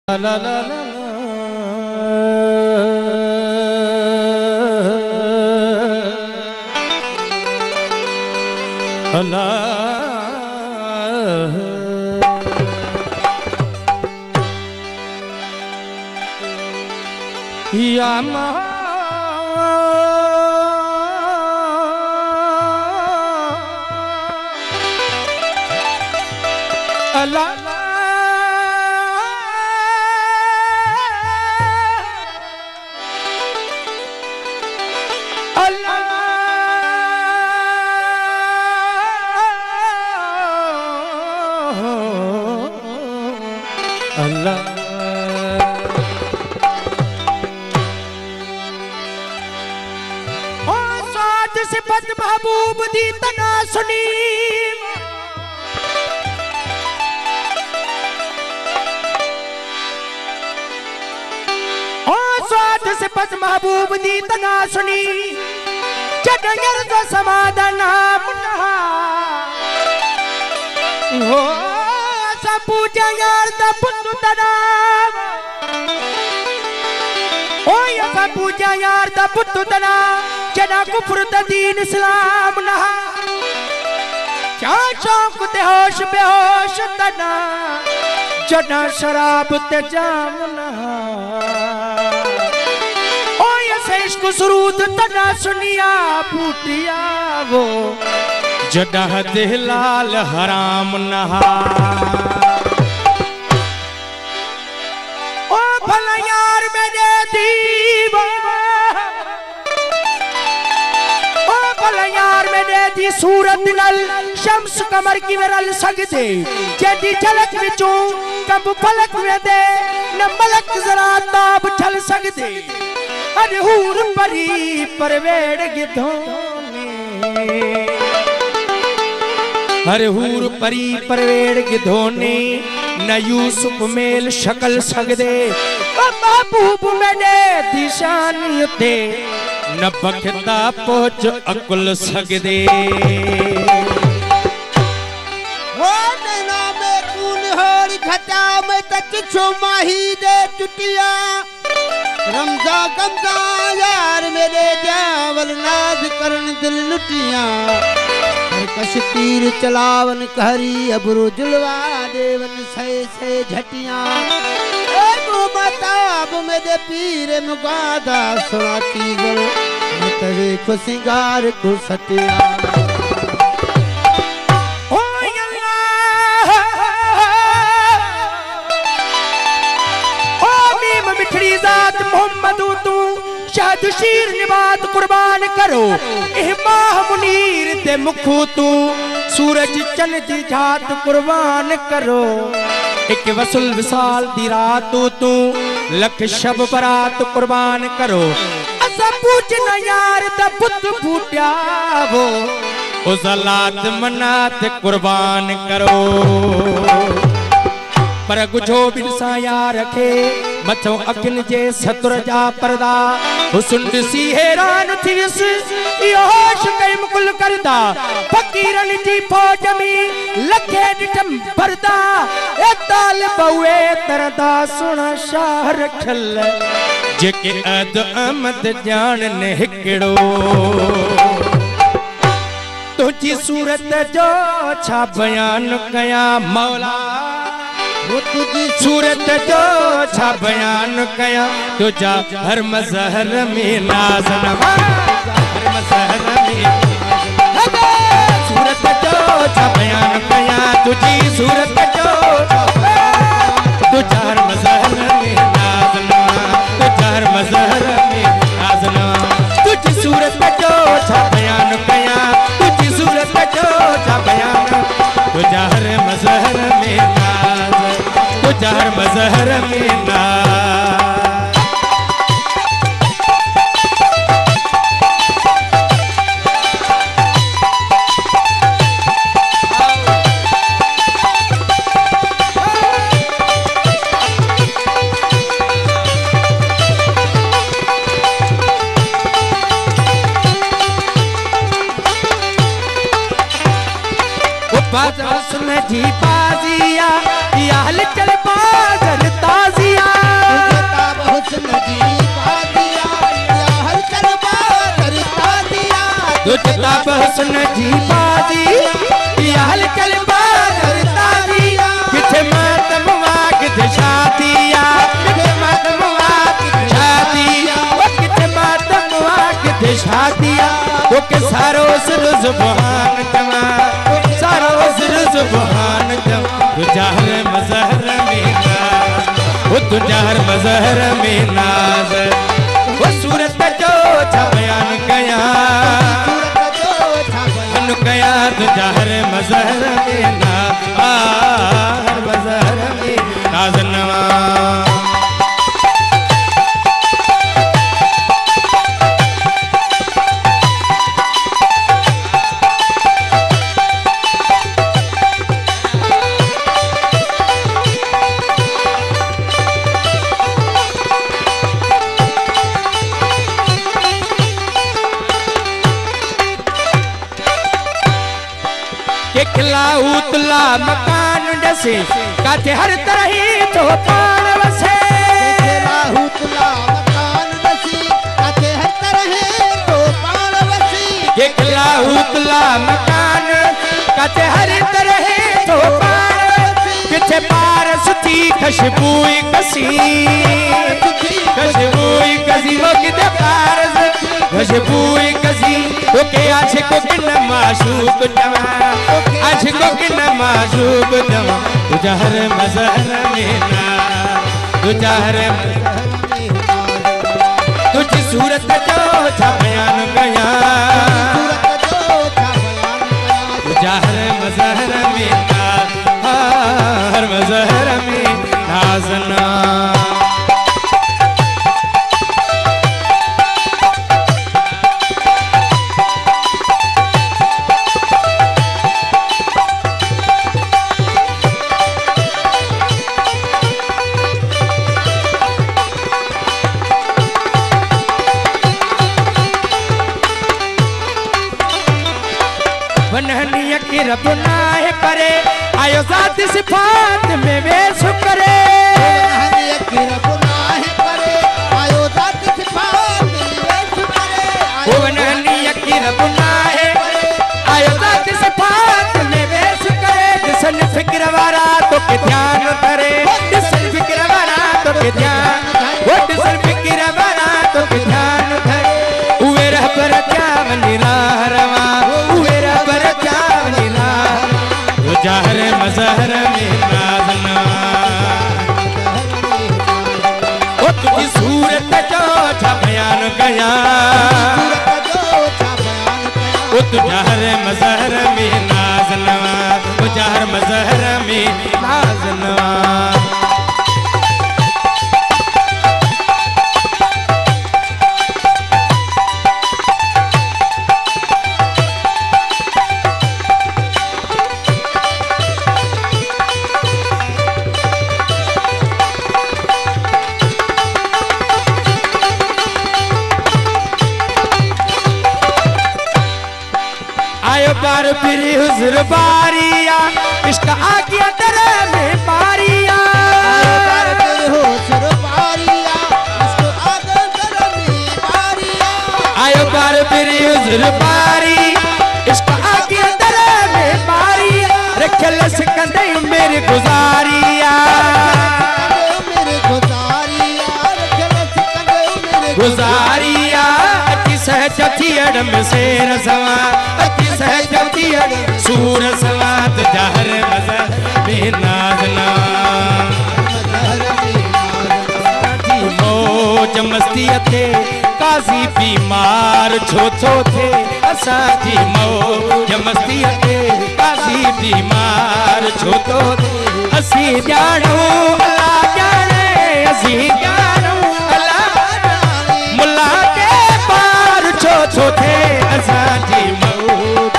ला ला ला ला या अल्लाह सिफत महबूब दी तना सुनी ओ स्वाद सिफत महबूब दी तना सुनी जडयर दा समाधान मुन्हा हो सब पूजा यार दा पुत तना ओ या पूजा यार दा पुत तना जना कुफर दा दीन इस्लाम नहा क्या शौक ते होश बेहोश तना जना शराब ते जाम नहा ओ ये इश्क सुरूद तना सुनिया बूटिया वो जना दिलाल हराम नहा ओ भला यार मैंने दीवा यार मैंने दी सूरत नल शम्स कमर की विरल सकते जेदी झलक विचों कब फलक में दे न मलक जरा ताब छल सकते अरे हूर परी परवेड़ गिधोने अरे हूर परी परवेड़ गिधोने न यूसुफ मेल शक्ल सकते महबूब मैंने दिशानी थे न बखता पहुंच अकुल सकदे वो नैना में खून होर घटा में तक छो माही दे टुटिया रमजा गमजा यार मेरे जावल नाज करन दिल लुटिया हर कश तीर चलावन कहरी अबरू जुलवा देवन से झटिया मताब में दे पीर मुगादा सुनाती गल तवे को सिंगार को सतिया ओ अल्लाह ओ मीम मिठड़ी जात मोहम्मद तू शाद शीर निबात कुर्बान करो एह माह मुनीर ते मुखू तू सूरज चन दी जात कुर्बान करो एक वसुल विसाल दी रात तू लख शब बरात कुर्बान करो असा पूजना यार दा पुत फूटिया वो उजलात मनात कुर्बान करो पर गुझो बिरसा यार रखे मथो अखिन जे सतुर जा पर्दा हुस्न सी हैरान थिस यो होश कई मुकुल करदा फकीरन जी फौज में लखे डिठम भरदा ए ताल बउए तरदा सुना शाह रखल जेके अद अमद जान ने हिकड़ो तुझी सूरत जो छा बयान कया मौला वो तुझी सूरत जो छा बयान कया तुझा हर मजहर में नाज नवा हर मजहर में सूरत जो छा बयान कया तुझी सूरत जो तुझा हर मजहर में नाज नवा तुझा हर मजहर में नाज नवा तुझी सूरत जो छा बयान कया तुझी सूरत जो छा बयान तुझा हर मजहर में तुझा हर मजहर में नाज बाज़ सुन जी बाजिया या हल चल बाज़न ताजिया हुस्न जी बाजी या हलकल बादर ताजी किथे मातम वाकित शादिया किथे मातम वाकित शादिया किथे मातम वाकित शादिया वो के सारो सिर जुबान जमा सारो सिर जुबान जमा तुझा हर मजहर में नाज वो तुझा हर मजहर में नाज वो सूरत जो छा बयान कया कया तुझा हर मजहर में नाज हर मजहर में नाज़नवा किला उतला मकान डसे काथे हर तरह तो पान वसे किला उतला मकान डसे काथे हर तरह तो पान वसे किला उतला मकान काथे हर तरह तो पान किथे पारस थी खुशबूई कसी खुशबूई कसी वो किथे पारस खुशबूई कसी वो के आशिक को किन माशूक जवा आशिक को किन माशूक जवा तुझा हर मजहर में ना तुझा हर तुझी सूरत जो छा बयान कया तुझा हर मजहर में ना हर मजहर में नाज़ना की रब नाहे परे आयो ज़ात सिफात में वे शुक्रे की रब नाहे परे आयो ज़ात सिफात में वे शुक्रे वनहनिया की रब नाहे आयो ज़ात सिफात में वे शुक्रे दिसन फिक्र वारा तो के ध्यान करे दिसन फिक्र वारा तो के ध्यान वो दिसन फिक्र वारा तो के ध्यान करे उवे रहबर क्या वनिरा रवा उवे रहबर क्या तुझा हर मजहर में नाज़ना ओ तुझी सूरत जो छा बयान कया ओ तुझा हर मजहर में नाज़ना तुझा हर मजहर में नाज़ना बार फिर हुज़ुर बारिया इश्क आ गया दर में बारिया बार फिर हुज़ुर बारिया इश्क आ गया दर में बारिया आयो बार फिर हुज़ुर बारी इश्क आ गया दर में बारिया रखल सिकंदे मेरे गुजारिया गुजारिया अति सहज थी अड़म शेर सवा अति सहज थी सूर सवा तुझा हर मजहर में नाज़ना मौज मस्ती थे काजी बीमार छो थे असांजी मौज मस्ती थे काजी बीमार छो थे असी ॼाणो अल्लाह ॼाणे असी ॼाणो अल्लाह मुल्ला के पार छो थे असांजी मौज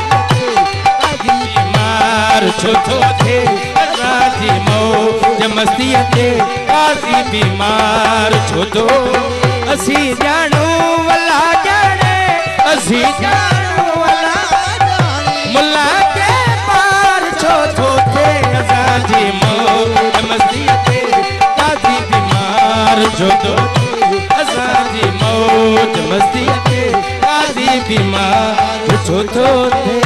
बीमार छो थे असांजी मौज मस्ती थे काजी बीमार छो थो असी ॼाणो अल्लाह ॼाणे असी ॼाणो अल्लाह मुल्ला के पार छो थे असांजी मौज मस्ती थे काजी बीमार छो थो असांजी मौज मस्ती थे काजी बीमार छो सुठो थे